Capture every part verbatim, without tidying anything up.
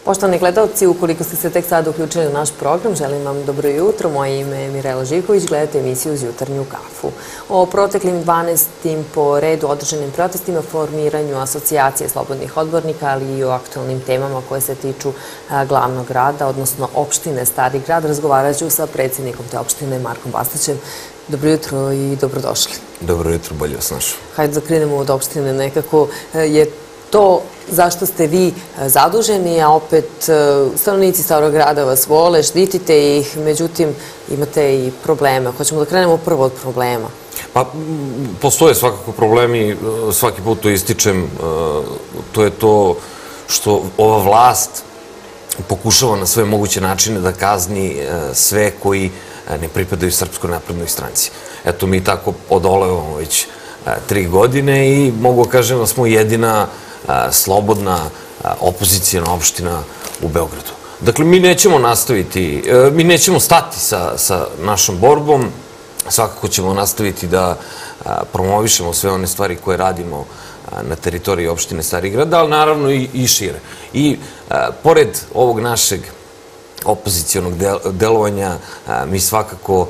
Poštovani gledalci, ukoliko ste se tek sada uključili u naš program, želim vam dobro jutro. Moje ime je Mirela Živković, gledate emisiju Uz jutarnju kafu. O proteklim dvanaestim po redu održanim protestima, formiranju asocijacije slobodnih odbornika, ali i o aktualnim temama koje se tiču glavnog grada, odnosno opštine Stari grad, razgovarat ću sa predsjednikom te opštine, Markom Bastaćem. Dobro jutro i dobrodošli. Dobro jutro, bolje vas našao. Hajde da krenemo od opštine. Nekako je to zašto ste vi zaduženi, a opet stanovnici Starog grada vas vole, štitite ih, međutim imate i probleme. Hoćemo da krenemo prvo od problema. Pa, postoje svakako problemi, svaki put to ističem. To je to što ova vlast pokušava na sve moguće načine da kazni sve koji ne pripadaju Srpskoj naprednoj stranci. Eto, mi tako odolevamo već tri godine i mogu kažem da smo jedina slobodna opozicijna opština u Beogradu. Dakle, mi nećemo nastaviti, mi nećemo stati sa našom borbom, svakako ćemo nastaviti da promovišemo sve one stvari koje radimo na teritoriji opštine Stari grad, ali naravno i šire. I pored ovog našeg opozicijonog delovanja, mi svakako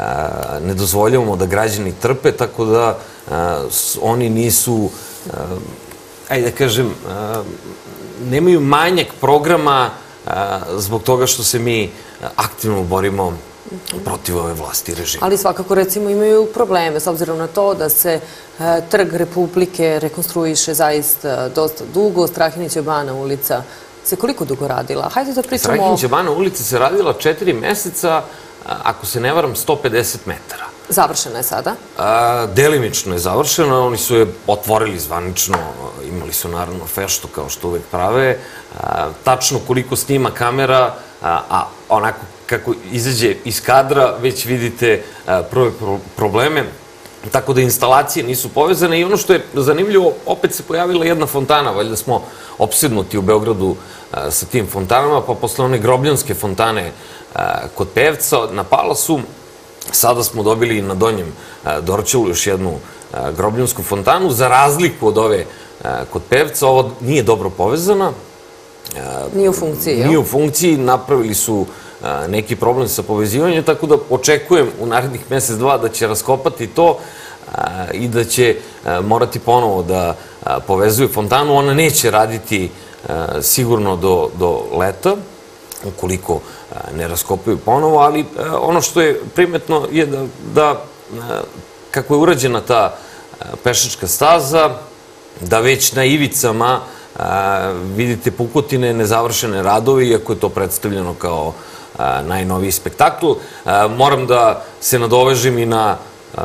ne dozvoljavamo da građani trpe, tako da oni nisu, ajde da kažem, nemaju manjak programa zbog toga što se mi aktivno borimo protiv ove vlasti i režima. Ali svakako, recimo, imaju probleme, s obzirom na to da se Trg Republike rekonstruiše zaista dosta dugo. Strahinića Bana ulica se koliko dugo radila? Hajde da pričamo... Strahinića Bana ulica se radila četiri meseca, ako se ne varam, sto pedeset metara. Završena je sada? Delimično je završena, oni su je otvorili zvanično, imali su naravno feštu kao što uvek prave. Tačno koliko snima kamera, a onako kako izađe iz kadra, već vidite prve probleme, tako da instalacije nisu povezane. I ono što je zanimljivo, opet se pojavila jedna fontana, valjda smo opsednuti u Beogradu sa tim fontanama, pa posle one grobljanske fontane kod Pevca na Palasu, sada smo dobili na Donjem Dorćolu još jednu grobljansku fontanu. Za razliku od ove kod Pevca, ovo nije dobro povezana. Nije u funkciji, jel? Nije u funkciji, napravili su neki problem sa povezivanjem, tako da očekujem u narednih mesec, dva da će raskopati to i da će morati ponovo da povezuju fontanu. Ona neće raditi sigurno do leta, ukoliko ne raskopaju ponovo, ali ono što je primetno je da, kako je urađena ta pešačka staza, da već na ivicama vidite pukotine, nezavršene radove, iako je to predstavljeno kao najnoviji spektakl. Moram da se nadovežem i na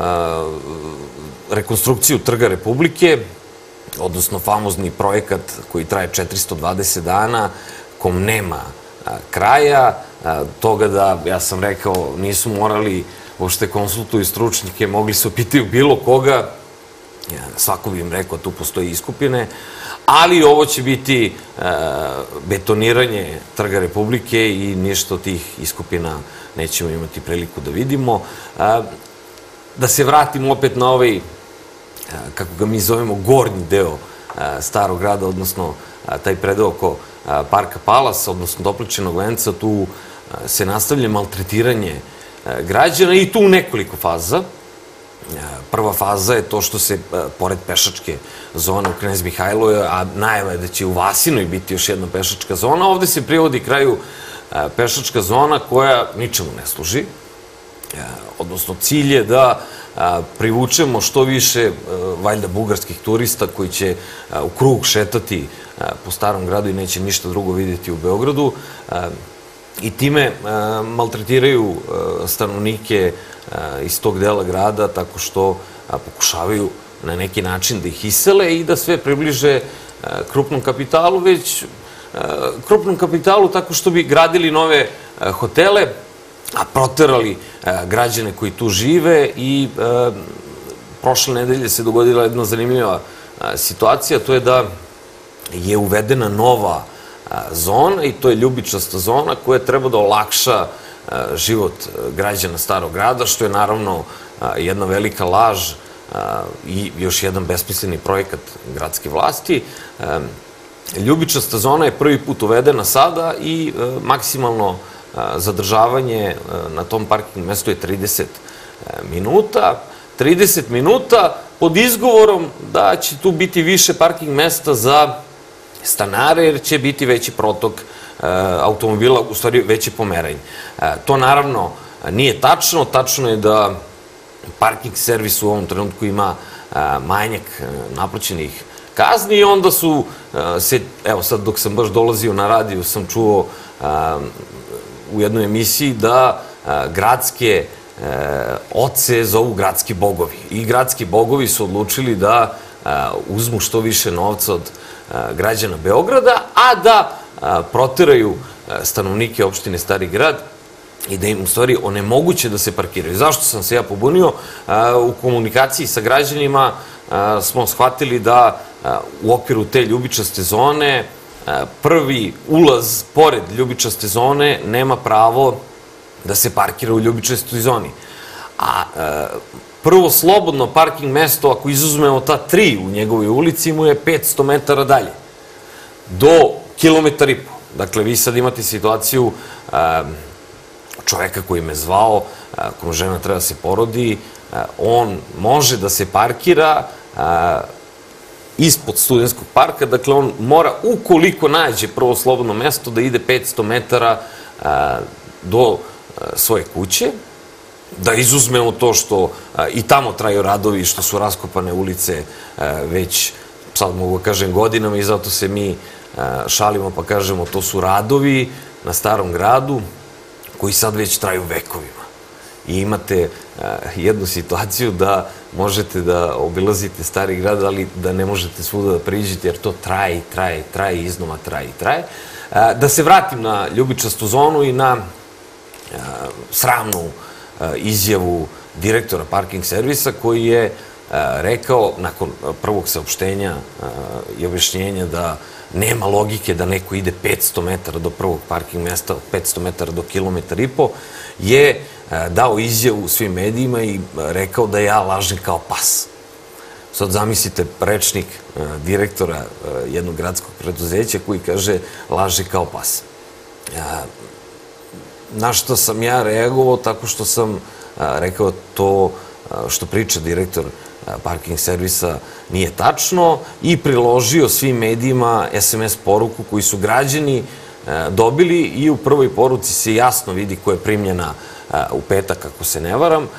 rekonstrukciju Trga Republike, odnosno famozni projekat koji traje četiristo dvadeset dana, kom nema kraja, toga da, ja sam rekao, nisu morali uopšte konsultuju stručnike, mogli su pitaju bilo koga, svako bi im rekao, tu postoji iskupine, ali ovo će biti betoniranje Trga Republike i ništa od tih iskupina nećemo imati priliku da vidimo. Da se vratimo opet na ovaj, kako ga mi zovemo, gornji deo Starog grada, odnosno taj predeo oko Parka Palas, odnosno Topličenog venca, tu se nastavlja maltretiranje građana i tu u nekoliko faza. Prva faza je to što se, pored pešačke zone u Knez Mihajlovoj, a najava je da će u Vasinoj biti još jedna pešačka zona, ovde se privodi kraju pešačka zona koja ničemu ne služi. Odnosno, cilj je da privučemo što više, valjda, bugarskih turista koji će u krug šetati po Starom gradu i neće ništa drugo vidjeti u Beogradu i time maltretiraju stanovnike iz tog dela grada tako što pokušavaju na neki način da ih isele i da sve približe krupnom kapitalu, već krupnom kapitalu tako što bi gradili nove hotele, a proterali građane koji tu žive. I prošle nedelje se dogodila jedna zanimljiva situacija, to je da je uvedena nova zona i to je ljubičasta zona koja treba da olakša život građana Starog grada, što je naravno jedna velika laž i još jedan besmisleni projekat gradske vlasti. ljubičasta zona je prvi put uvedena sada i maksimalno zadržavanje na tom parking mestu je trideset minuta. trideset minuta pod izgovorom da će tu biti više parking mesta za stanare, jer će biti veći protok automobila, u stvari veće pomeranje. To naravno nije tačno. Tačno je da parking servis u ovom trenutku ima manjak naplaćenih kazni i onda su se, evo sad dok sam baš dolazio na radio sam čuo u jednoj emisiji da gradske oce zovu gradski bogovi. I gradski bogovi su odlučili da uzmu što više novca od građana Beograda, a da proteraju stanovnike opštine Stari Grad i da im u stvari onemoguće da se parkiraju. Zašto sam se ja pobunio? U komunikaciji sa građanima smo shvatili da u okviru te ljubičaste zone prvi ulaz pored ljubičaste zone nema pravo da se parkira u ljubičastoj zoni. A prvo slobodno parking mesto, ako izuzmemo ta tri u njegovoj ulici, mu je petsto metara dalje. Do kilometar i po. Dakle, vi sad imate situaciju čoveka koji me zvao, kome žena treba da se porodi, on može da se parkira ispod Studentskog parka, dakle on mora, ukoliko nađe prvo slobodno mesto, da ide petsto metara do svoje kuće, da izuzmemo to što i tamo traju radovi, što su raskopane ulice već, sad mogu da kažem, godinama i zato se mi šalimo pa kažemo to su radovi na Starom gradu koji sad već traju vekovima. I imate jednu situaciju da možete da obilazite Stari grad, ali da ne možete svuda da priđete, jer to traje i traje i traje, iznova traje i traje. Da se vratim na ljubičastu zonu i na sramnu izjavu direktora parking servisa koji je rekao, nakon prvog saopštenja i objašnjenja da nema logike da neko ide petsto metara do prvog parking mesta, od petsto metara do kilometar i po, je dao izjavu svim medijima i rekao da ja lažem kao pas. Sad zamislite rečnik direktora jednog gradskog preduzeća koji kaže laže kao pas. Na što sam ja reagovao tako što sam rekao to što priča direktor parking servisa nije tačno i priložio svim medijima es em es poruku koju su građani dobili i u prvoj poruci se jasno vidi koja je primljena u petak, ako se ne varam.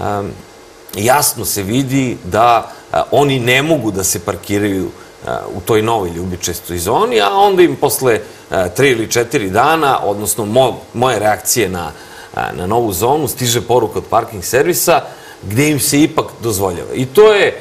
Jasno se vidi da oni ne mogu da se parkiraju u toj novoj ljubičastoj zoni, a onda im posle tri ili četiri dana, odnosno moje reakcije na novu zonu, stiže poruka od parking servisa gde im se ipak dozvoljava. I to je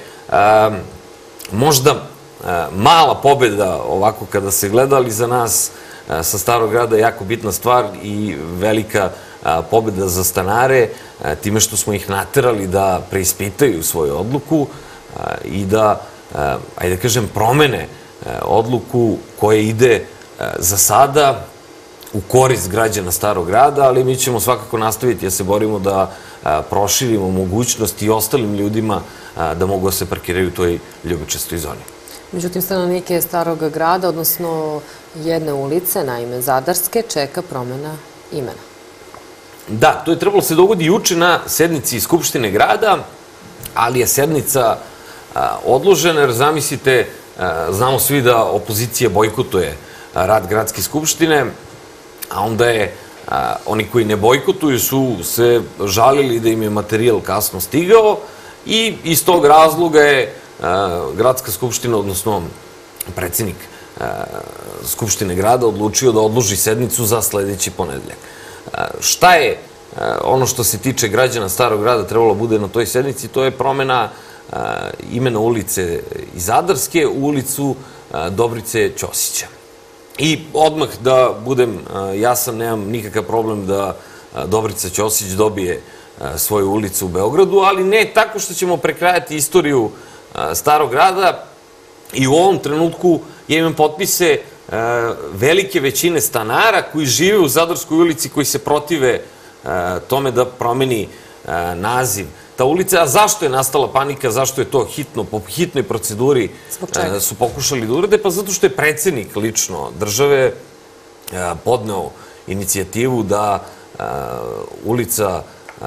možda mala pobeda ovako kada se gleda, ali za nas sa Starog grada jako bitna stvar i velika pobeda za stanare, time što smo ih naterali da preispitaju svoju odluku i da, ajde da kažem, promene odluku koja ide za sada u korist građana Starog grada, ali mi ćemo svakako nastaviti da se borimo da proširimo mogućnosti i ostalim ljudima da mogu da se parkiraju u toj ljubičastoj zoni. Međutim, stanovnike Starog grada, odnosno jedne ulice, naime Zadarske, čeka promena imena. Da, to je trebalo se dogodi juče na sednici Skupštine grada, ali je sednica odložena, jer zamislite, znamo svi da opozicija bojkotuje rad Gradske skupštine, a onda je oni koji ne bojkotuju su se žalili da im je materijal kasno stigao i iz tog razloga je Gradska skupština, odnosno predsednik Skupštine grada odlučio da odloži sednicu za sledeći ponedeljak. Šta je ono što se tiče građana Starog grada trebalo bude na toj sednici? To je promena imena ulice iz Zadarske u ulicu Dobrice Ćosića. I odmah da budem jasan, nemam nikakav problem da Dobrica Ćosić dobije svoju ulicu u Beogradu, ali ne tako što ćemo prekrajati istoriju Starog grada. I u ovom trenutku ja imam potpise velike većine stanara koji žive u Zadarskoj ulici, koji se protive tome da promeni naziv ta ulica. A zašto je nastala panika, zašto je to hitno, po hitnoj proceduri su pokušali da urade? Pa zato što je predsjednik lično države podneo inicijativu da ulica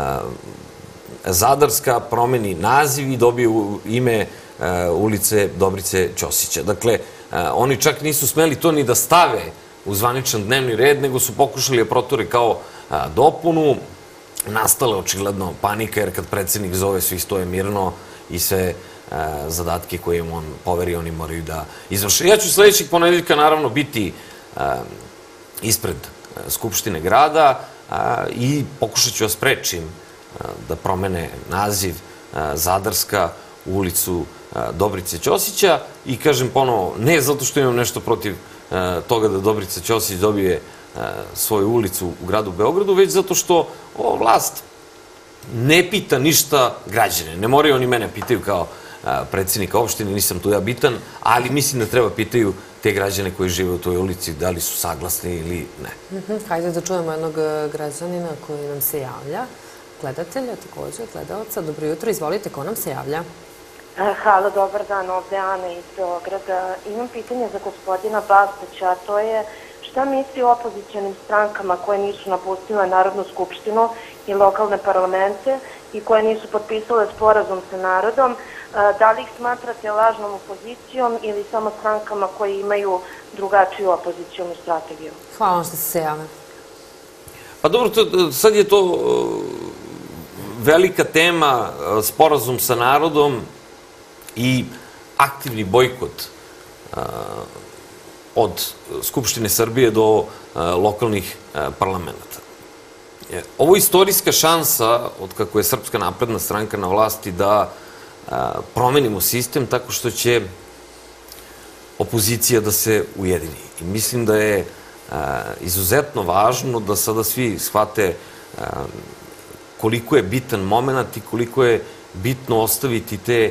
Zadarska promeni naziv i dobije ime ulice Dobrice Ćosića. Dakle, oni čak nisu smeli to ni da stave u zvaničan dnevni red, nego su pokušali da proture kao dopunu. Nastala je očigledno panika, jer kad predsjednik zove, svi stoje mirno i sve zadatke koje im on poveri, oni moraju da izvrše. Ja ću sledećeg ponedeljka naravno biti ispred Skupštine grada i pokušat ću da sprečim da promene naziv Zadarska u ulicu Dobrice Ćosića i kažem ponovo, ne zato što imam nešto protiv toga da Dobrica Ćosić dobije svoju ulicu u gradu Beogradu, već zato što ova vlast ne pita ništa građane. Ne moraju oni mene pitaju kao predsjednika opštine, nisam tu ja bitan, ali mislim da treba pitaju te građane koji žive u toj ulici, da li su saglasni ili ne. Hajde da čujemo jednog građanina koji nam se javlja, gledatelja također, gledalca. Dobro jutro, izvolite, ko nam se javlja? Halo, dobar dan, ovde Ana iz Beograda. Imam pitanje za gospodina Bastaća, a to je šta misli o opozicijonim strankama koje nisu napustile Narodnu skupštinu i lokalne parlamente i koje nisu potpisale sporazum sa narodom? Da li ih smatrate lažnom opozicijom ili samo strankama koje imaju drugačiju opozicijonu strategiju? Hvala vam što ste se javili. Pa dobro, sad je to velika tema, sporazum sa narodom i aktivni bojkot od Skupštine Srbije do lokalnih parlamenta. Ovo je istorijska šansa, od kako je Srpska napredna stranka na vlasti, da promenimo sistem tako što će opozicija da se ujedini. I mislim da je izuzetno važno da sada svi shvate koliko je bitan moment i koliko je bitno ostaviti te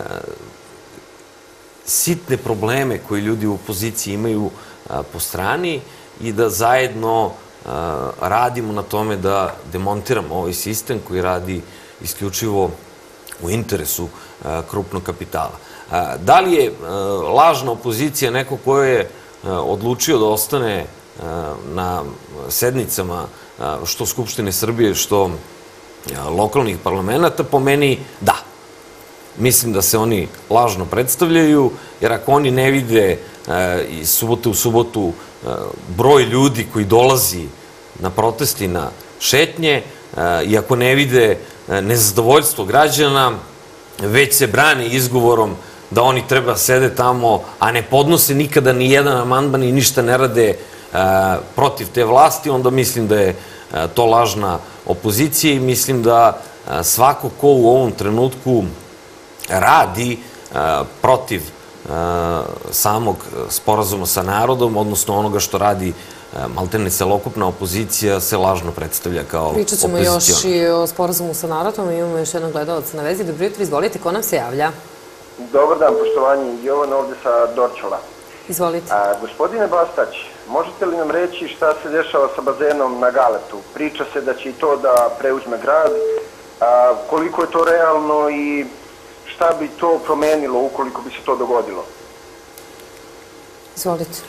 sitne probleme koje ljudi u opoziciji imaju po strani i da zajedno radimo na tome da demontiramo ovaj sistem koji radi isključivo u interesu krupnog kapitala. Da li je lažna opozicija neko ko je odlučio da ostane na sednicama što Skupštine Srbije, što lokalnih parlamenta? Po meni, da. Mislim da se oni lažno predstavljaju, jer ako oni ne vide iz subote u subotu broj ljudi koji dolazi na protesti, na šetnje, i ako ne vide nezadovoljstvo građana, već se brani izgovorom da oni treba sede tamo, a ne podnose nikada ni jedan amandman i ništa ne rade protiv te vlasti, onda mislim da je to lažna opozicija i mislim da svako ko u ovom trenutku radi protiv samog sporazuma sa narodom, odnosno onoga što radi maltene celokupna opozicija, se lažno predstavlja kao opozicija. Pričat ćemo još i o sporazumu sa narodom. Imamo još jednog gledalca na vezi. Dobro jutro, izvolite, ko nam se javlja? Dobar dan, poštovanje. Jovan ovde sa Dorčola. Izvolite. Gospodine Bastać, možete li nam reći šta se dešava sa bazenom na Galetu? Priča se da će i to da preuzme grad. Koliko je to realno i šta bi to promenilo ukoliko bi se to dogodilo? Izvolite.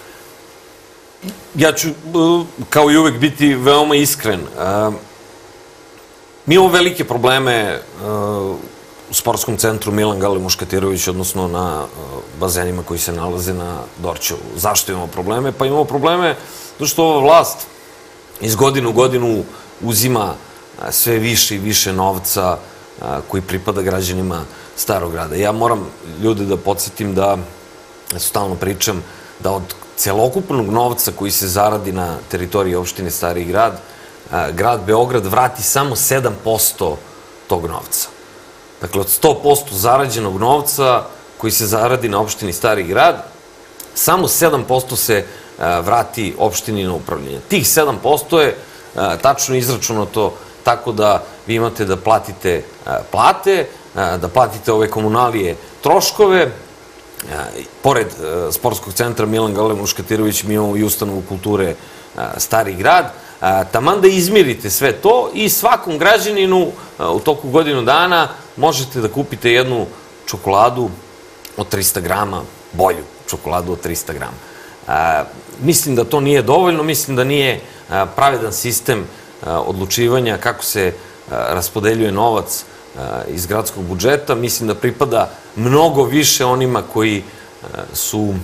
Ja ću, kao i uvek, biti veoma iskren. Mi imamo velike probleme u sportskom centru Milan Gale Muškatirović, odnosno na bazenima koji se nalaze na Dorćolu. Zašto imamo probleme? Pa imamo probleme zato što ova vlast iz godine u godinu uzima sve više i više novca koji pripada građanima Starog grada. Ja moram ljude da podsjetim da, stalno pričam, da od celokupnog novca koji se zaradi na teritoriji opštine Stari grad, grad Beograd vrati samo sedam posto tog novca. Dakle, od sto posto zarađenog novca koji se zaradi na opštini Stari grad, samo sedam posto se vrati opštini na upravljanje. Tih sedam posto je tačno izračunato tako da vi imate da platite plate, da platite ove komunalije troškove, pored sportskog centra Milan Gale Muškatirović, mi imamo i ustanovu kulture Stari grad, taman da izmirite sve to i svakom građaninu u toku godinu dana možete da kupite jednu čokoladu od trista grama, bolju čokoladu od trista grama. Mislim da to nije dovoljno, mislim da nije pravedan sistem odlučivanja kako se raspodeljuje novac iz gradskog budžeta. Mislim da pripada mnogo više onima koji su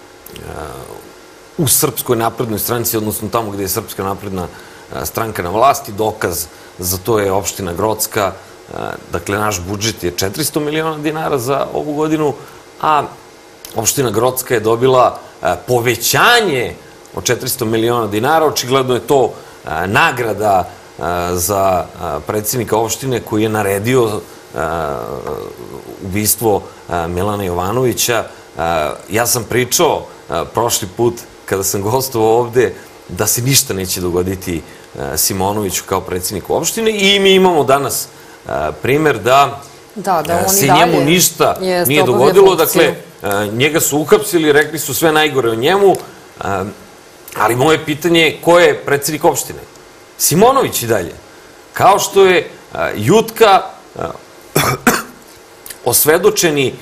u Srpskoj naprednoj stranci, odnosno tamo gde je Srpska napredna stranka na vlasti. Dokaz za to je opština Grocka. Dakle, naš budžet je četiristo miliona dinara za ovu godinu, a opština Grocka je dobila povećanje od četiristo miliona dinara. Očigledno je to nagrada za predsjednika opštine koji je naredio ubistvo Milana Jovanovića. Ja sam pričao prošli put kada sam gostovao ovde da se ništa neće dogoditi Simonoviću kao predsjedniku opštine i mi imamo danas primer da se njemu ništa nije dogodilo. Dakle, njega su uhapsili, rekli su sve najgore o njemu, ali moje pitanje je ko je predsjednik opštine? Simonović i dalje. Kao što je Jutka osvedočeni,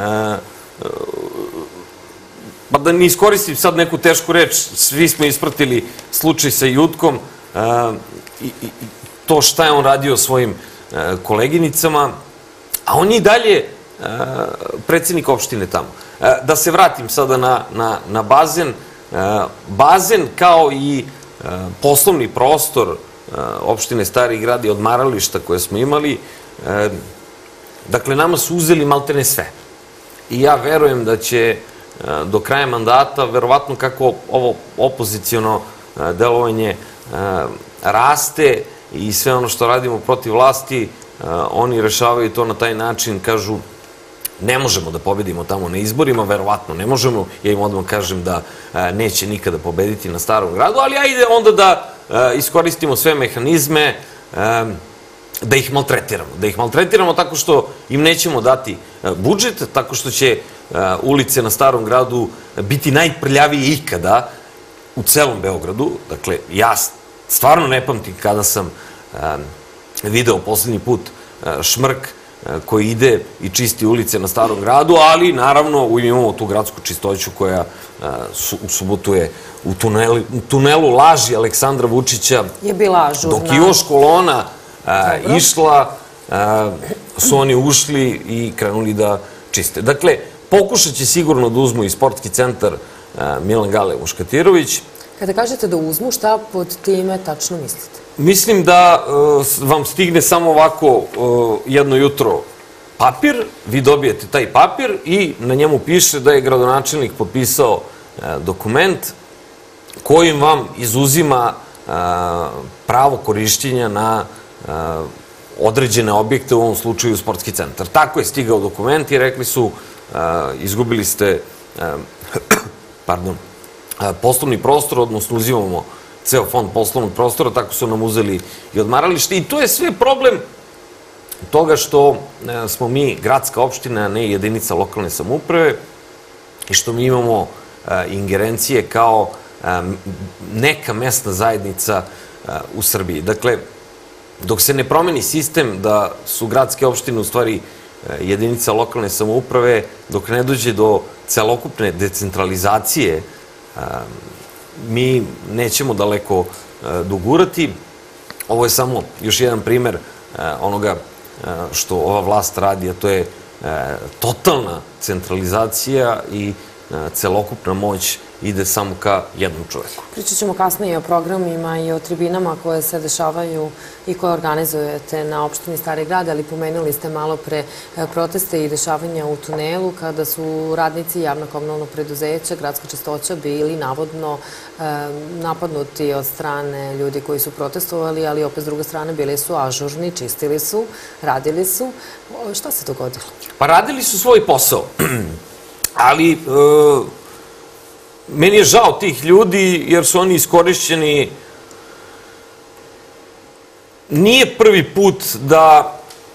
pa da ne iskoristim sad neku tešku reč, svi smo ispratili slučaj sa Jutkom i to šta je on radio svojim koleginicama, a on je i dalje predsjednik opštine tamo. Da se vratim sada na bazen. Bazen kao i poslovni prostor opštine Stari grad i odmarališta koje smo imali, dakle, nama su uzeli maltene sve. I ja verujem da će do kraja mandata, verovatno kako ovo opozicijono delovanje raste i sve ono što radimo protiv vlasti, oni rešavaju to na taj način, kažu ne možemo da pobedimo tamo na izborima, verovatno ne možemo, ja im odmah kažem da neće nikada pobediti na Starom gradu, ali ajde onda da iskoristimo sve mehanizme da ih maltretiramo. Da ih maltretiramo tako što im nećemo dati budžet, tako što će ulice na Starom gradu biti najprljavije ikada u celom Beogradu. Dakle, ja stvarno ne pamtim kada sam video poslednji put Šmrk koji ide i čisti ulice na Starom gradu, ali naravno imamo tu gradsku čistoću koja u subotu je u tunelu laži Aleksandra Vučića. Je bila ažurna. Dok je još kolona išla, su oni ušli i krenuli da čiste. Dakle, pokušat će sigurno da uzmu i sportski centar Milan Gale Muškatirović. Kada kažete da uzmu, šta pod time tačno mislite? Mislim da vam stigne samo ovako jedno jutro papir, vi dobijete taj papir i na njemu piše da je gradonačelnik potpisao dokument kojim vam izuzima pravo korišćenja na određene objekte, u ovom slučaju sportski centar. Tako je stigao dokument i rekli su izgubili ste pardon, poslovni prostor, odnosno uzimamo ceo fond poslovnog prostora, tako su nam uzeli i odmaralište. I to je sve problem toga što smo mi gradska opština, a ne jedinica lokalne samouprave i što mi imamo ingerencije kao neka mesna zajednica u Srbiji. Dakle, dok se ne promeni sistem da su gradske opštine u stvari jedinica lokalne samouprave, dok ne dođe do celokupne decentralizacije, mi nećemo daleko dogurati. Ovo je samo još jedan primer onoga što ova vlast radi, a to je totalna centralizacija i celokupna moć ide samo ka jednom čoveku. Pričat ćemo kasnije o programima i o tribinama koje se dešavaju i koje organizujete na opštini Stari grad, ali pomenuli ste malo pre proteste i dešavanja u tunelu kada su radnici javnog komunalnog preduzeća Gradska čistoća bili navodno napadnuti od strane ljudi koji su protestovali, ali opet s druge strane bili su ažurni, čistili su, radili su. Šta se dogodilo? Pa radili su svoj posao, ali meni je žao tih ljudi jer su oni iskorišćeni. Nije prvi put da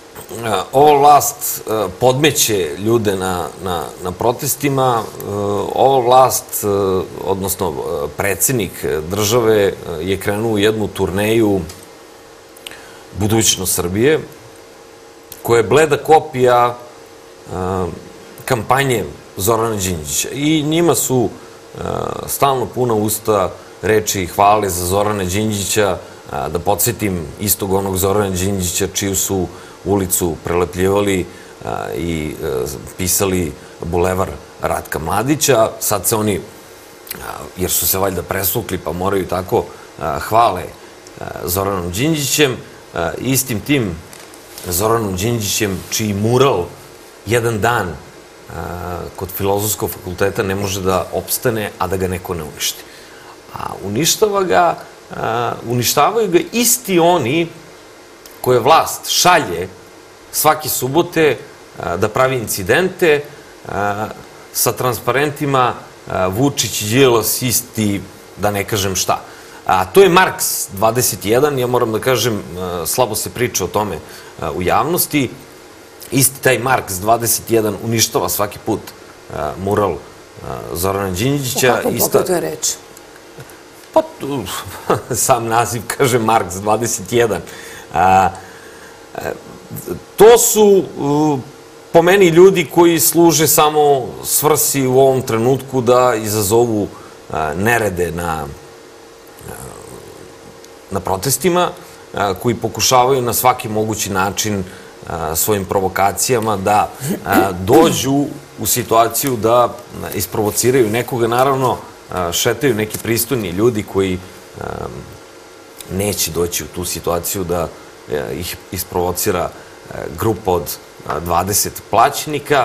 ova vlast podmeće ljude na protestima, ova vlast, odnosno predsjednik države je krenuo u jednu turneju Budućnost Srbije, koja je bleda kopija kampanje Zorana Đinđića. I njima su stalno puna usta reči i hvale za Zorana Đinđića, da podsjetim istog onog Zorana Đinđića čiju su ulicu prelepljivali i pisali Bulevar Ratka Mladića. Sad se oni, jer su se valjda presukli pa moraju tako, hvale Zoranom Đinđićem. Istim tim Zoranom Đinđićem, čiji mural jedan dan kod Filozofskog fakulteta ne može da opstane, a da ga neko ne uništi. A uništava ga, uništavaju ga isti oni koje vlast šalje svake subote da pravi incidente sa transparentima Vučić, Đilas, isti, da ne kažem šta. A to je Marks dvadeset jedan, ja moram da kažem, slabo se priča o tome u javnosti. Isti taj Marks dvadeset jedan uništava svaki put mural Zorana Đinđića. O kakvom pokretu je reč? Pa, sam naziv kaže Marks dvadeset jedan. To su, po meni, ljudi koji služe samo svrsi u ovom trenutku da izazovu nerede na na protestima, koji pokušavaju na svaki mogući način svojim provokacijama da dođu u situaciju da isprovociraju nekoga. Naravno, šetaju neki pristojni ljudi koji neće doći u tu situaciju da ih isprovocira grupa od dvadeset plaćenika.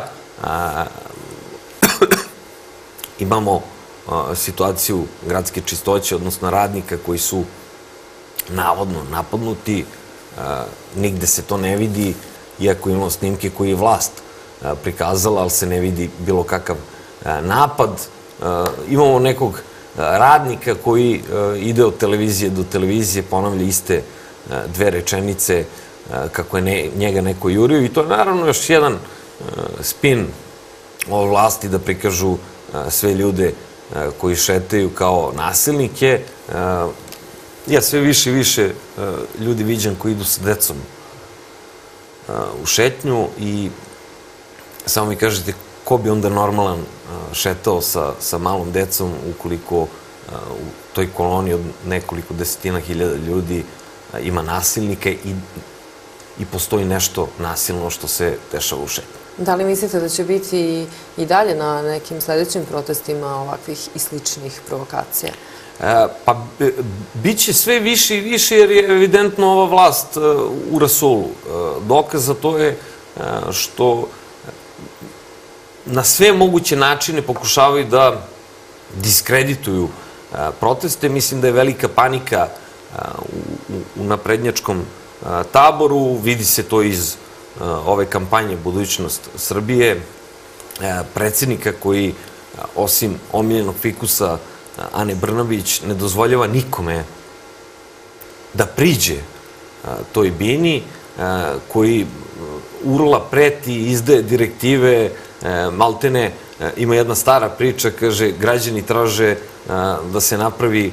Imamo situaciju gradske čistoće, odnosno radnika koji su navodno napadnuti. Nigde se to ne vidi, iako imamo snimke koji je vlast prikazala, ali se ne vidi bilo kakav napad. Imamo nekog radnika koji ide od televizije do televizije, ponavlja iste dve rečenice kako je njega neko jurio. I to je naravno još jedan spin ove vlasti da prikažu sve ljude koji šetaju kao nasilnike. Ja sve više i više ljudi viđam koji idu sa decom u šetnju i samo mi kažete ko bi onda normalan šetao sa malom decom ukoliko u toj koloni od nekoliko desetina hiljada ljudi ima nasilnika i postoji nešto nasilno što se dešava u šetnju. Da li mislite da će biti i dalje na nekim sledećim protestima ovakvih i sličnih provokacija? Pa, bit će sve više i više jer je evidentno ova vlast u rasulu. Dokaz za to je što na sve moguće načine pokušavaju da diskredituju proteste. Mislim da je velika panika u naprednjačkom taboru. Vidi se to iz ove kampanje Budućnost Srbije. Predsjednika koji, osim omiljenog fikusa Ane Brnabić, ne dozvoljava nikome da priđe toj bini, koji urla, preti, izdaje direktive, maltene. Ima jedna stara priča, kaže, građani traže da se napravi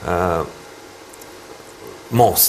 most.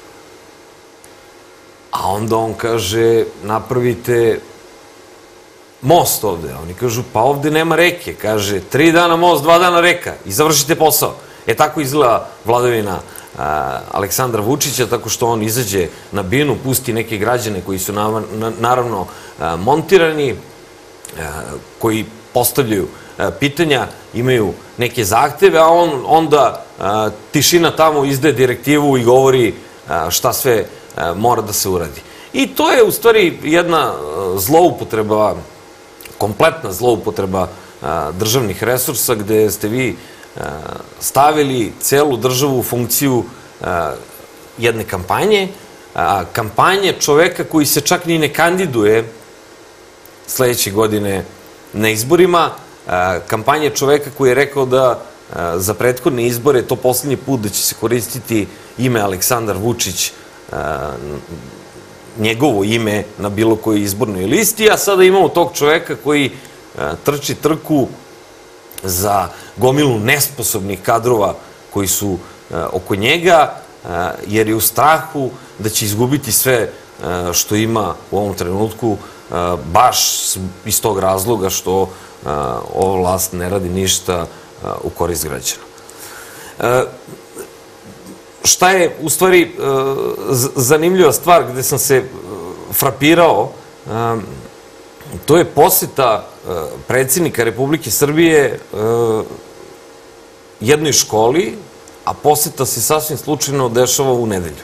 A onda on kaže, napravite most ovde. Oni kažu, pa ovde nema reke. Kaže, tri dana most, dva dana reka i završite posao. E tako izgleda vladavina Aleksandra Vučića, tako što on izađe na binu, pusti neke građane koji su naravno montirani, koji postavljaju pitanja, imaju neke zahteve, a on onda tišina tamo izdaje direktivu i govori šta sve mora da se uradi. I to je u stvari jedna zloupotreba, kompletna zloupotreba državnih resursa, gde ste vi stavili celu državu u funkciju jedne kampanje, kampanje čoveka koji se čak ni ne kandiduje sledeće godine na izborima, kampanje čoveka koji je rekao da za prethodne izbore to poslednji put da će se koristiti ime Aleksandar Vučić njegovo ime na bilo kojoj izbornoj listi, a sada imamo tog čoveka koji trči trku za gomilu nesposobnih kadrova koji su oko njega, jer je u strahu da će izgubiti sve što ima u ovom trenutku, baš iz tog razloga što ova vlast ne radi ništa u korist građana. Šta je, u stvari, zanimljiva stvar gde sam se frapirao, to je poseta predsjednika Republike Srbije jednoj školi, a poseta se sasvim slučajno dešava u nedelju.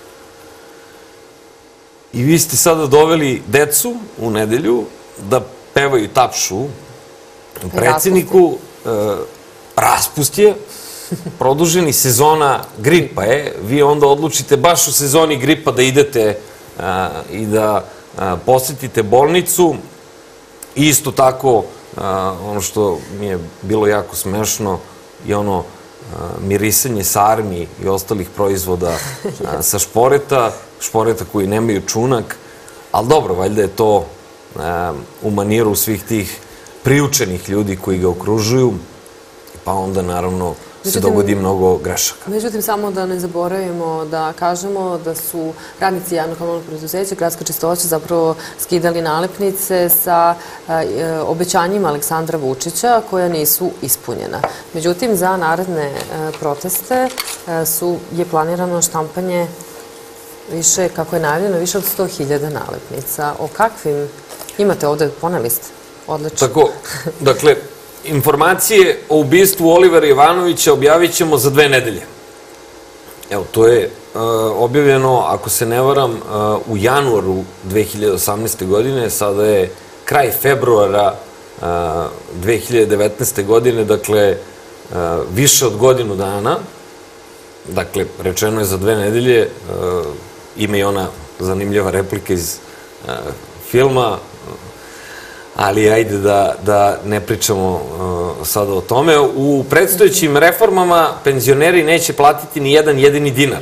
I vi ste sada doveli decu u nedelju da pevaju i tapšu predsjedniku. Raspust je, produženi, sezona gripa je. Vi onda odlučite baš u sezoni gripa da idete i da posetite bolnicu. Isto tako, ono što mi je bilo jako smešno je ono mirisanje sarmi i ostalih proizvoda sa šporeta, šporeta koji nemaju čunak, ali dobro, valjda je to u maniru svih tih priučenih ljudi koji ga okružuju, pa onda naravno se dogodi mnogo grešaka. Međutim, samo da ne zaboravimo da kažemo da su radnici javnog komunalnog preduzeća Gradska čistoća zapravo skidali nalepnice sa obećanjima Aleksandra Vučića koja nisu ispunjena. Međutim, za naredne proteste je planirano štampanje više, kako je najavljeno, više od sto hiljada nalepnica. O kakvim imate ovde, poneli ste? Odlično. Tako, dakle, informacije o ubistvu Olivera Ivanovića objavit ćemo za dve nedelje. Evo, to je objavljeno, ako se ne varam, u januaru dve hiljade osamnaeste. godine, sada je kraj februara dve hiljade devetnaeste. godine, dakle, više od godinu dana, dakle, rečeno je za dve nedelje, ima i ona zanimljiva replika iz filma, ali ajde da ne pričamo sada o tome. U predstojećim reformama penzioneri neće platiti ni jedan jedini dinar.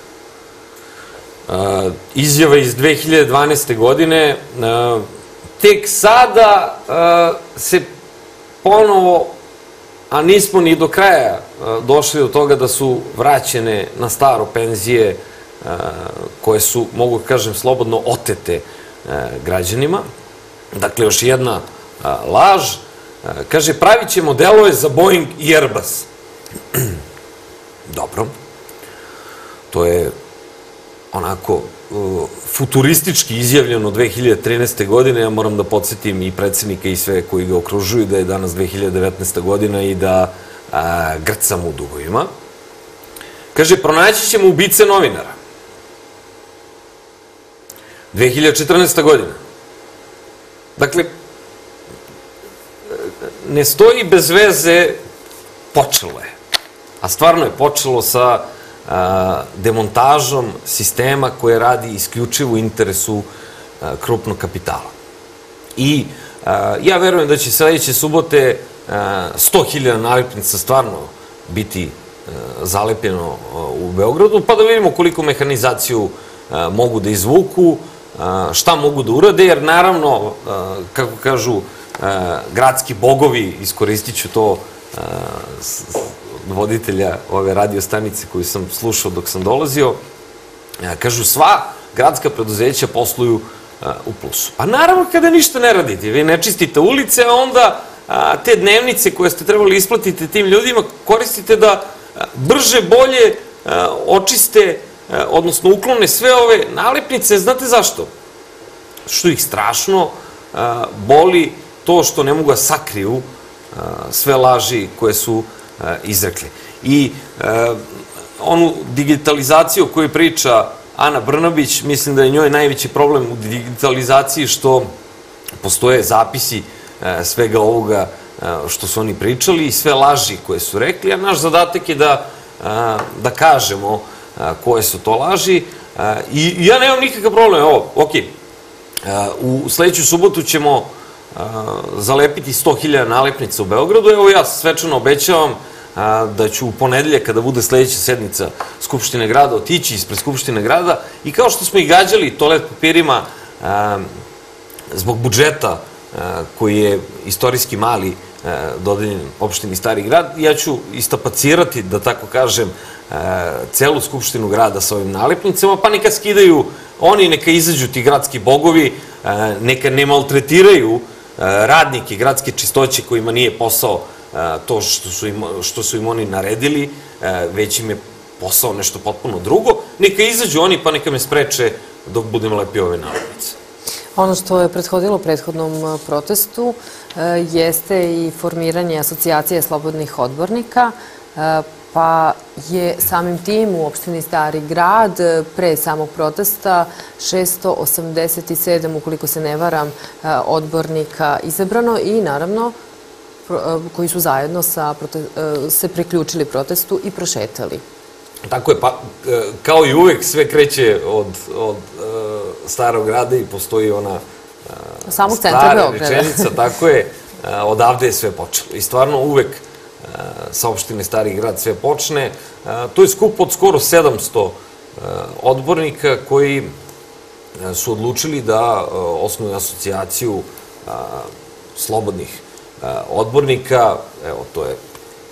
Izjava iz dve hiljade dvanaeste. godine. Tek sada se ponovo, a nismo ni do kraja došli do toga da su vraćene na staro penzije koje su, mogu kažem slobodno, otete građanima. Dakle, još jedna laž. Kaže, pravit ćemo delove za Boeing i Airbus. Dobro. To je onako futuristički izjavljeno dve hiljade trinaeste. godine. Ja moram da podsjetim i predsjednika i sve koji ga okružuju da je danas dve hiljade devetnaesta. godina i da grcam u dugovima. Kaže, pronaći ćemo ubice novinara. dve hiljade četrnaesta. godina. Dakle, ne stoji bez veze, počelo je. A stvarno je počelo sa demontažom sistema koje radi isključivo u interesu krupnog kapitala. I ja verujem da će sledeće subote sto hiljada nalepnica stvarno biti zalepljeno u Beogradu, pa da vidimo koliko mehanizaciju mogu da izvuku, šta mogu da urade, jer naravno, kako kažu gradski bogovi, iskoristit ću to voditelja ove radiostanice koju sam slušao dok sam dolazio, kažu sva gradska preduzeća posluju u plusu. Pa naravno kada ništa ne radite, vi ne čistite ulice, a onda te dnevnice koje ste trebali isplatiti tim ljudima koristite da brže, bolje očiste, odnosno uklone sve ove nalepnice. Znate zašto? Što ih strašno boli to što ne mogu da sakriju sve laži koje su izrekli. I onu digitalizaciju o kojoj priča Ana Brnabić, mislim da je njoj najveći problem u digitalizaciji što postoje zapisi svega ovoga što su oni pričali i sve laži koje su rekli, a naš zadatak je da kažemo koje su to laži. I ja nemam nikakav problem, evo, ok, u sledeću subotu ćemo zalepiti sto hiljada nalepnica u Beogradu, evo ja svečano obećavam da ću u ponedeljak, kada bude sledeća sednica Skupštine grada, otići ispred Skupštine grada i kao što smo i gađali toalet papirima zbog budžeta koji je istorijski mali dodeljen opštini Stari grad, ja ću istapacirati, da tako kažem, celu Skupštinu grada sa ovim nalepnicama, pa neka skidaju oni, neka izađu ti gradski bogovi, neka ne maltretiraju radnike gradske čistoće kojima nije posao to što su im oni naredili, već im je posao nešto potpuno drugo, neka izađu oni pa neka me spreče dok budem lepio ove nalepnice. Ono što je prethodilo prethodnom protestu jeste i formiranje asocijacije slobodnih odbornika, pa je samim tim u opštini Stari grad pre samog protesta šesto osamdeset sedam, ukoliko se ne varam, odbornika izabrano i naravno koji su zajedno se priključili protestu i prošetali. Tako je, pa kao i uvek sve kreće od Starog grada i postoji ona stara rečenica, tako je, odavde je sve počelo. I stvarno uvek sa opštine Stari grad sve počne. To je skup od skoro sedamsto odbornika koji su odlučili da osnuju asocijaciju slobodnih odbornika. Evo, to je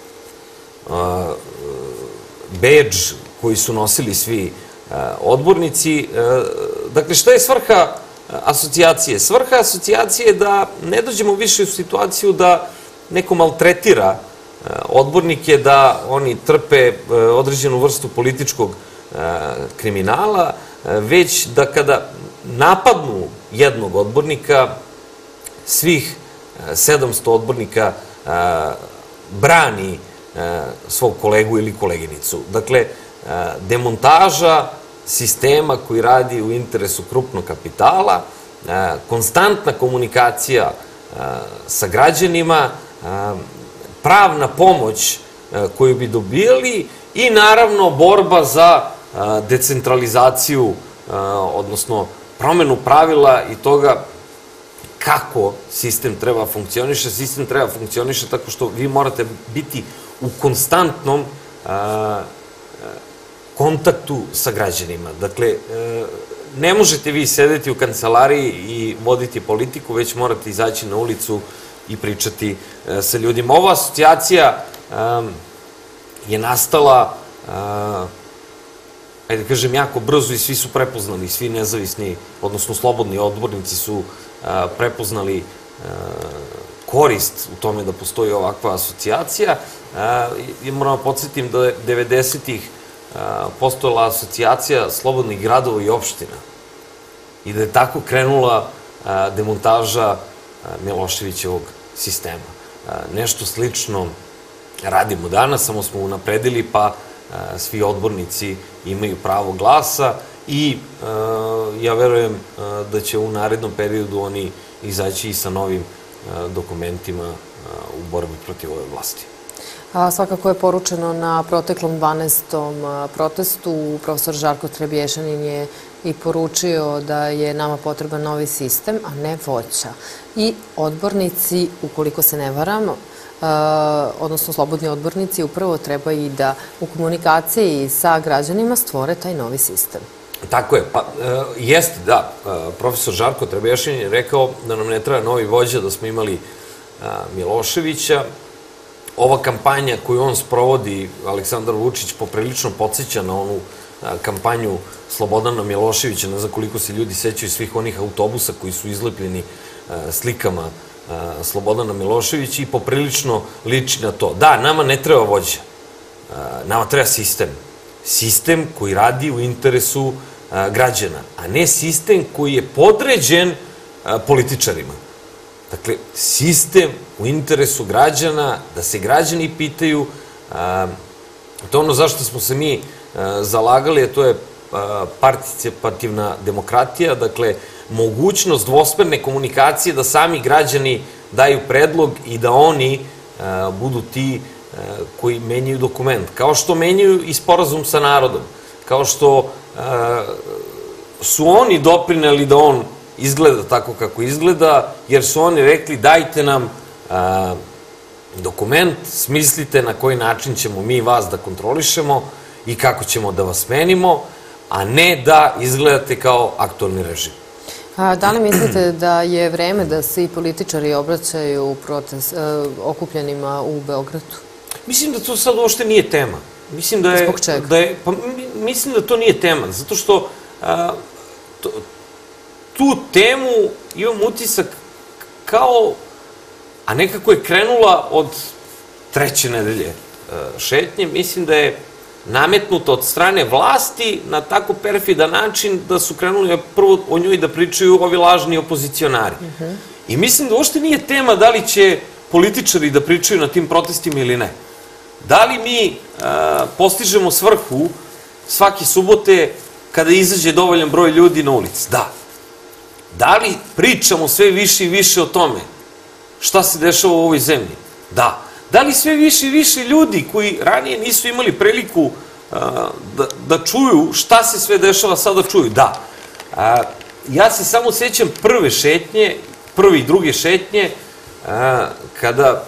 bedž koji su nosili svi odbornici. Dakle, šta je svrha asocijacije? Svrha asocijacije je da ne dođemo više u situaciju da neko maltretira odbornike, da oni trpe određenu vrstu političkog kriminala, već da kada napadnu jednog odbornika, svih sedamsto odbornika brani svog kolegu ili koleginicu. Dakle, demontaža sistema koji radi u interesu krupnog kapitala, konstantna komunikacija sa građanima, pravna pomoć koju bi dobijali i naravno borba za decentralizaciju, odnosno promenu pravila i toga kako sistem treba funkcioniše. Sistem treba funkcioniše tako što vi morate biti u konstantnom kontaktu sa građanima. Dakle, ne možete vi sedeti u kancelariji i voditi politiku, već morate izaći na ulicu i pričati sa ljudima. Ova asocijacija je nastala, ajde kažem, jako brzo i svi su prepoznali, svi nezavisni, odnosno slobodni odbornici su prepoznali korist u tome da postoji ovakva asocijacija. I moram da podsjetim da je devedesetih postojala asocijacija slobodnih gradova i opština i da je tako krenula demontaža Miloševićevog sistema. Nešto slično radimo danas, samo smo unapredili, pa svi odbornici imaju pravo glasa i ja verujem da će u narednom periodu oni izaći i sa novim dokumentima u borbi protiv ove vlasti. Svakako je poručeno na proteklom dvanaestom protestu. Profesor Žarko Trebješanin je i poručio da je nama potreban novi sistem, a ne voća. I odbornici, ukoliko se ne varam, odnosno slobodni odbornici, upravo treba i da u komunikaciji sa građanima stvore taj novi sistem. Tako je. Pa, jeste, da. Profesor Žarko Trebješanin je rekao da nam ne treba novi vođa, da smo imali Miloševića. Ova kampanja koju on sprovodi, Aleksandar Vučić, poprilično podsjeća na onu kampanju Slobodana Miloševića, ne znam koliko se ljudi sećaju svih onih autobusa koji su izlepljeni slikama Slobodana Miloševića i poprilično liči na to. Da, nama ne treba vođa, nama treba sistem. Sistem koji radi u interesu građana, a ne sistem koji je podređen političarima. Dakle, sistem u interesu građana, da se građani pitaju, to je ono zašto smo se mi zalagali, a to je participativna demokratija, dakle, mogućnost dvosmerne komunikacije da sami građani daju predlog i da oni budu ti koji menjaju dokument. Kao što menjaju i sporazum sa narodom. Kao što su oni doprineli da on izgleda tako kako izgleda, jer su oni rekli dajte nam dokument, smislite na koji način ćemo mi vas da kontrolišemo i kako ćemo da vas menimo, a ne da izgledate kao aktualni režim. Da li mislite da je vreme da se i političari obraćaju okupljenima u Beogradu? Mislim da to sad uopšte nije tema. Mislim da je... Zbog čega? Pa mislim da to nije tema, zato što tu temu imam utisak kao, a nekako je krenula od treće nedelje šetnje, mislim da je nametnuta od strane vlasti na tako perfidan način da su krenuli prvo o njoj da pričaju ovi lažni opozicionari. I mislim da uopšte nije tema da li će političari da pričaju na tim protestima ili ne. Da li mi postižemo svrhu svake subote kada izađe dovoljan broj ljudi na ulici? Da. Da li pričamo sve više i više o tome šta se dešava u ovoj zemlji? Da. Da li sve više i više ljudi koji ranije nisu imali priliku da čuju šta se sve dešava, sada čuju? Da. Ja se samo sećam prve šetnje, prve i druge šetnje, kada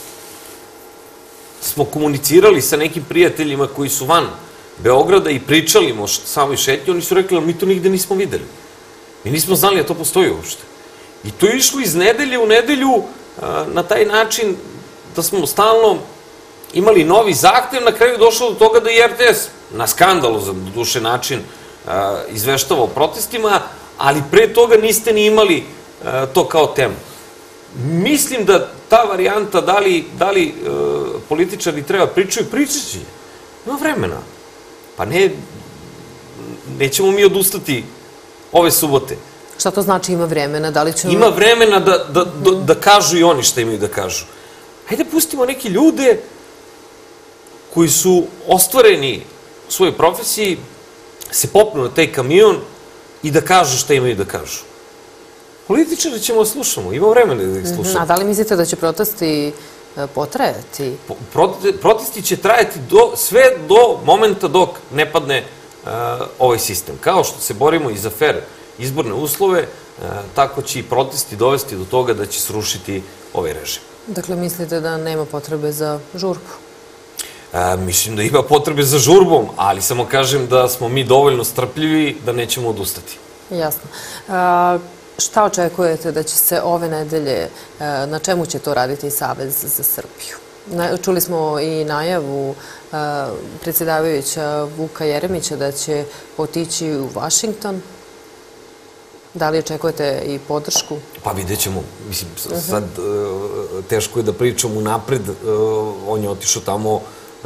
smo komunicirali sa nekim prijateljima koji su van Beograda i pričali o samoj šetnji, oni su rekli, ali mi to nigde nismo videli. Mi nismo znali da to postoji uopšte. I to je išlo iz nedelje u nedelju na taj način da smo stalno imali novi zahtev, na kraju došlo do toga da i er te es na skandalozan, do duše način, izveštava o protestima, ali pre toga niste ni imali to kao temu. Mislim da ta varijanta, da li političari treba pričaju, pričaći. Ima vremena. Pa ne, nećemo mi odustati ove subote. Šta to znači ima vremena? Ima vremena da kažu i oni šta imaju da kažu. Hajde pustimo neke ljude koji su ostvareni u svojoj profesiji, se popnu na taj kamion i da kažu šta imaju da kažu. Političari ćemo da slušamo, ima vremena da ih slušamo. A da li mislite da će protesti potrajati? Protesti će trajati sve do momenta dok ne padne ovaj sistem. Kao što se borimo i za fer izborne uslove, tako će i protesti dovesti do toga da će srušiti ovaj režim. Dakle, mislite da nema potrebe za žurbu? Mislim da ima potrebe za žurbom, ali samo kažem da smo mi dovoljno strpljivi da nećemo odustati. Jasno. Šta očekujete da će se ove nedelje, na čemu će to raditi Savez za Srbiju? Čuli smo i najavu predsjedavajuća Vuka Jeremića da će otići u Vašington. Da li očekujete i podršku? Pa vidjet ćemo. Mislim, sad teško je da pričam unapred. On je otišao tamo.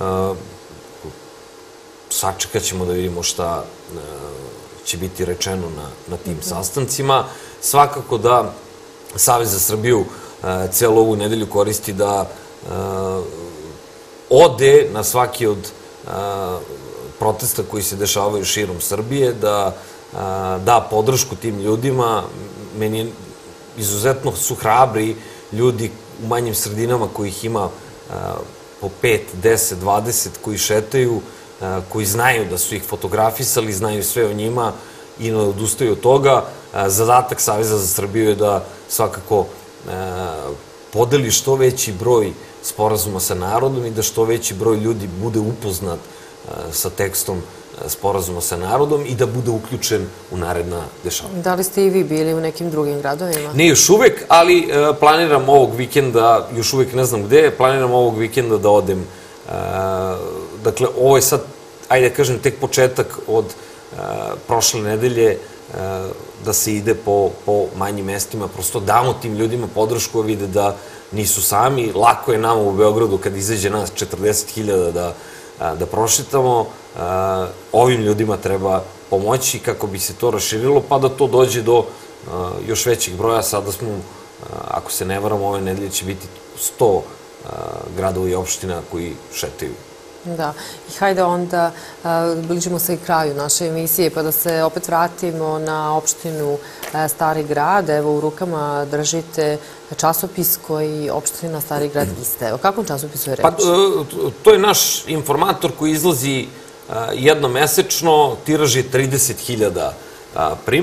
Sačekat ćemo da vidimo šta će biti rečeno na tim sastancima. Svakako da Savez za Srbiju celu ovu nedelju koristi da ode na svaki od protesta koji se dešavaju širom Srbije, da da podršku tim ljudima. Meni izuzetno su hrabri ljudi u manjim sredinama kojih ima po pet, deset, dvadeset koji šetaju, koji znaju da su ih fotografisali, znaju sve o njima i ne odustaju od toga. Zadatak Saveza za Srbiju je da svakako podeli što veći broj sporazuma sa narodom i da što veći broj ljudi bude upoznat sa tekstom sporazuma sa narodom i da bude uključen u naredna dešavanja. Da li ste i vi bili u nekim drugim gradovima? Ne još uvek, ali planiram ovog vikenda, još uvek ne znam gde, planiram ovog vikenda da odem. Dakle, ovo je sad, ajde da kažem, tek početak od prošle nedelje da se ide po manjim mestima, prosto damo tim ljudima podršku, vide da nisu sami. Lako je nama u Beogradu kad izađe nas četrdeset hiljada da prošetamo. Ovim ljudima treba pomoći kako bi se to raširilo, pa da to dođe do još većeg broja. Sada smo, ako se ne varam, ove nedelje će biti sto gradova i opština koji šetaju. Da. I hajde onda, bližimo se i kraju naše emisije, pa da se opet vratimo na opštinu Stari grad. Evo, u rukama držite časopis koji opština Stari grad izdaje. O kakvom časopisu je reč? Pa, to je naš informator koji izlazi jednomesečno, tiraž je trideset hiljada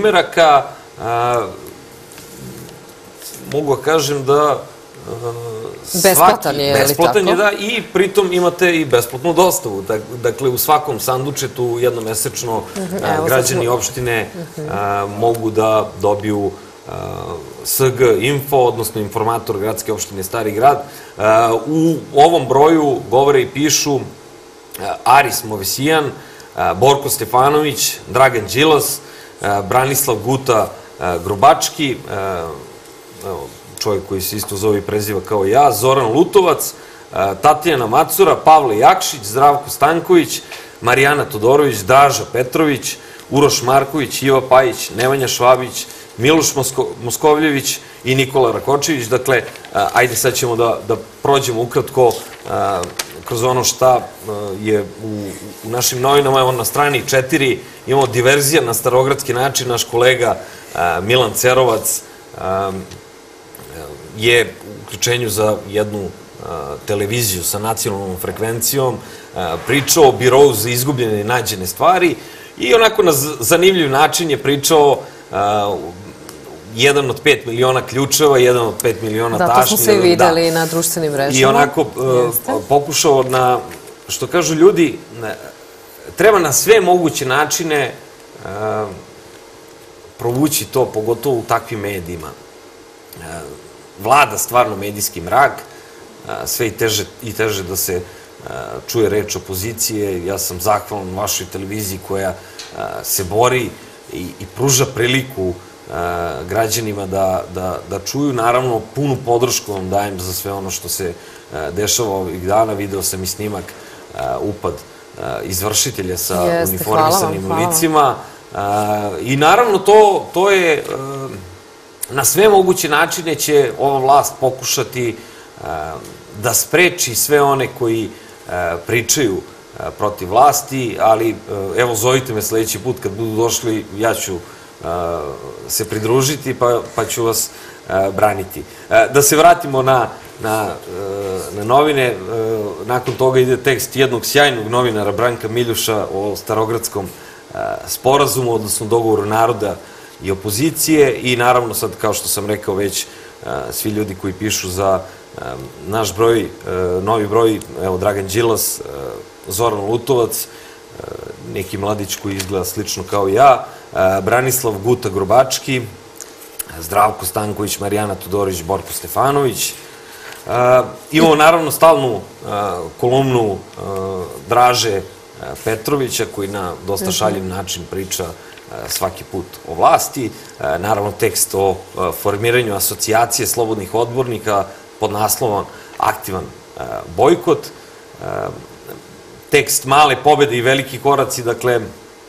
primeraka. Mogu da kažem da Besplatan je, ali tako? Besplatan je, da, i pritom imate i besplatnu dostavu. Dakle, u svakom sandučetu jednomesečno građani opštine mogu da dobiju S G info, odnosno informator gradske opštine Stari grad. U ovom broju govore i pišu Aris Movesijan, Borko Stefanović, Dragan Đilas, Branislav Guta Grubački, čovjek koji se isto zove i preziva kao ja, Zoran Lutovac, Tatjana Macura, Pavle Jakšić, Zdravko Stanković, Marijana Todorović, Draža Petrović, Uroš Marković, Iva Pajić, Nemanja Švabić, Miloš Moskovljević i Nikola Rakočević. Dakle, ajde sad ćemo da prođemo ukratko kroz ono šta je u našim novinama. Evo na strani četiri imamo diverzija na starogradski način. Naš kolega Milan Cerovac je u uključenju za jednu televiziju sa nacionalnom frekvencijom pričao o birovu za izgubljene i nađene stvari i onako na zanimljiv način je pričao jedan od pet miliona ključeva, jedan od pet miliona tašni. Da, to smo se i videli na društvenim mrežama. I onako pokušao na, što kažu ljudi, treba na sve moguće načine provući to, pogotovo u takvim medijima. Vlada stvarno medijski mrak, sve i teže da se čuje reč opozicije. Ja sam zahvalan vašoj televiziji koja se bori i pruža priliku građanima da čuju. Naravno, punu podršku vam dajem za sve ono što se dešava ovih dana. Video sam i snimak, upad izvršitelja sa uniformisanim licima. I naravno, to je, na sve moguće načine će ova vlast pokušati da spreči sve one koji pričaju protiv vlasti, ali evo, zovite me sledeći put kad budu došli, ja ću se pridružiti pa ću vas braniti. Da se vratimo na novine. Nakon toga ide tekst jednog sjajnog novinara, Branka Miljuša, o Starogradskom sporazumu, odnosno dogovoru naroda i opozicije i naravno sad, kao što sam rekao već, svi ljudi koji pišu za naš broj, novi broj, evo Dragan Đilas, Zoran Lutovac, neki mladić koji izgleda slično kao ja, Branislav Guta Grubački, Zdravko Stanković, Marijana Todorović, Borko Stefanović. Imamo naravno stalnu kolumnu Draže Petrovića koji na dosta šaljiv način priča svaki put o vlasti. Naravno tekst o formiranju asocijacije slobodnih odbornika pod naslovom Aktivan bojkot. Tekst Male pobede i veliki koraci, dakle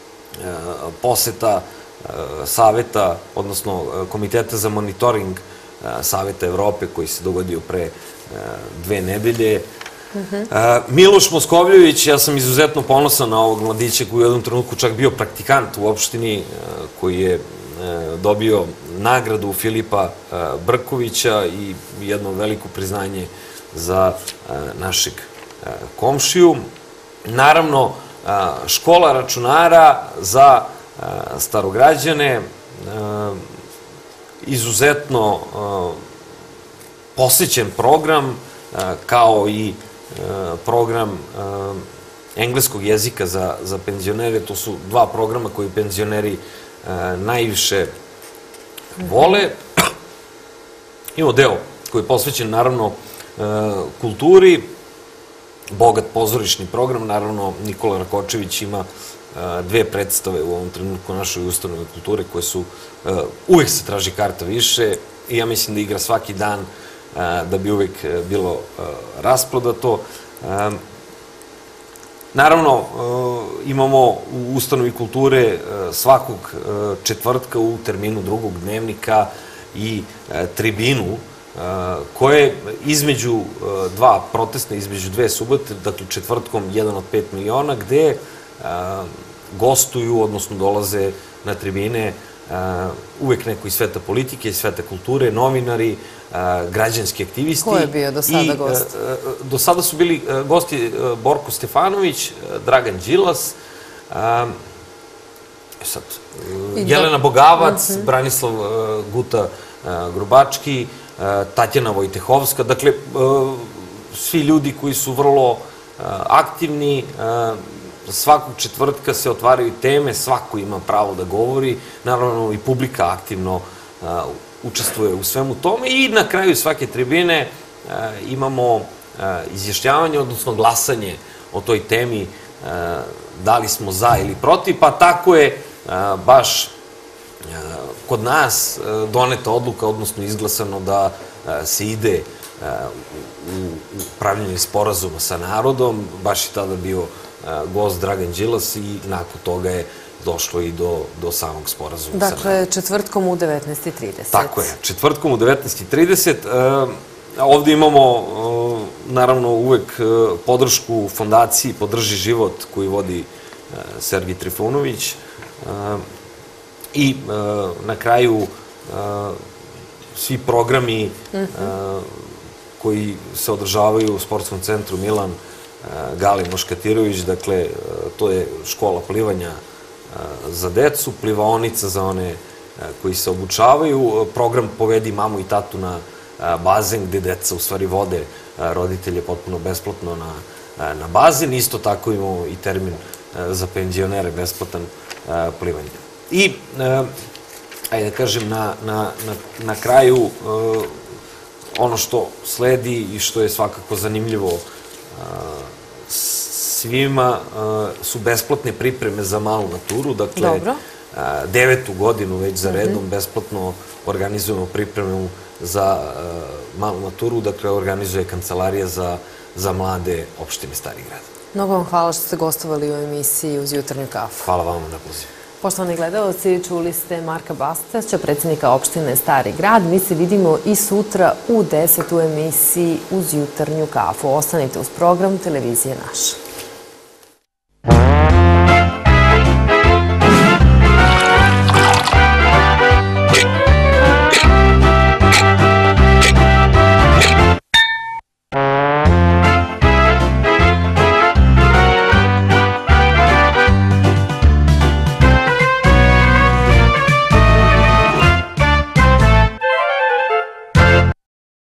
poseta Saveta, odnosno Komiteta za monitoring Saveta Evrope koji se dogodio pre dve nedelje. Miloš Moskovljević, ja sam izuzetno ponosan na ovog mladića koji je u jednom trenutku čak bio praktikant u opštini, koji je dobio nagradu Filipa Brkovića i jedno veliko priznanje za našeg komšiju. Naravno, škola računara za starograđane, izuzetno posvećen program, kao i program engleskog jezika za penzionere. To su dva programa koji penzioneri najviše vole. Imamo deo koji je posvećen, naravno, kulturi, bogat pozorišni program. Naravno, Nikola Rakočević ima dve predstave u ovom trenutku našoj ustanovi kulture koje su, uvek se traži karta više i ja mislim da igra svaki dan da bi uvek bilo rasprodato. Naravno, imamo u ustanovi kulture svakog četvrtka u terminu drugog dnevnika i tribinu koje između dva protesta, između dve subote, dakle četvrtkom jedan od pet miliona, gde gostuju, odnosno dolaze na tribine uvek neko iz sveta politike, iz sveta kulture, novinari, građanski aktivisti. Ko je bio do sada gost? Do sada su bili gosti Borko Stefanović, Dragan Đilas, Jelena Bogavac, Branislav Guta Grubački, Tatjana Vojtehovska. Dakle, svi ljudi koji su vrlo aktivni, svakog četvrtka se otvaraju teme, svako ima pravo da govori, naravno i publika aktivno učestvuje u svemu tome i na kraju svake tribine imamo izjašnjavanje, odnosno glasanje o toj temi, da li smo za ili protiv, pa tako je baš kod nas doneta odluka, odnosno izglasano da se ide u pravljenje sporazuma sa narodom, baš je tada bio gost Dragan Đilas i nakon toga je došlo i do samog sporazuma sa narodom. Dakle, četvrtkom u devetnaest i trideset. Tako je, četvrtkom u devetnaest i trideset. Ovde imamo, naravno, uvek podršku fondaciji Podrži život koju vodi Sergij Trifunović i na kraju svi programi koji se održavaju u sportskom centru Milan Gali Moškatirović, dakle, to je škola plivanja za decu, plivaonica za one koji se obučavaju, program Povedi mamu i tatu na bazen gde deca u stvari vode roditelje potpuno besplatno na bazen. Isto tako imamo i termin za penzionere, besplatan plivanje. I, ajde da kažem, na kraju ono što sledi i što je svakako zanimljivo svima su besplatne pripreme za malu maturu. Dakle, devetu godinu već za redom besplatno organizujemo pripremu za malu maturu. Dakle, organizuje Kancelarija za mlade opštine Stari grad. Mnogo vam hvala što ste gostovali u emisiji Uz jutarnju kafu. Hvala vam na pozivu. Poštovani gledalci, čuli ste Marka Bastaća, predsjednika opštine Stari grad. Mi se vidimo i sutra u deset u emisiji Uz jutarnju kafu. Ostanite uz program Televizije Naša.